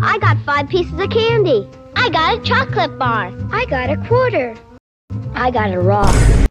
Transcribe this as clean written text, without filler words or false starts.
I got 5 pieces of candy. I got a chocolate bar. I got a quarter. I got a rock.